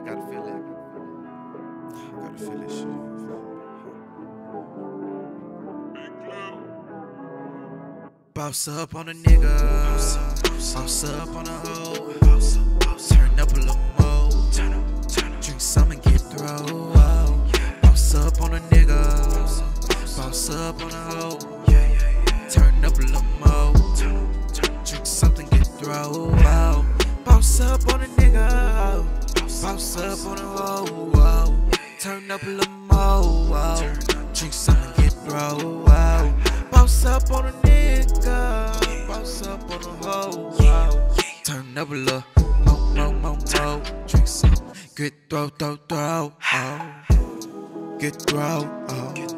gotta feel it. I gotta feel this shit. Bounce up on a nigga, bounce up on a hoe, turn up a little more, drink some and get throw. Bounce up on a nigga, bounce up on a hoe, turn up a little more, drink something, get throw. Bounce up on a nigga, bounce up on a hoe, turn up a little more, drink something, get throw. Bounce up on a nigga, bounce up on a hoe, turn up a little more, drink some, get throw, get throw,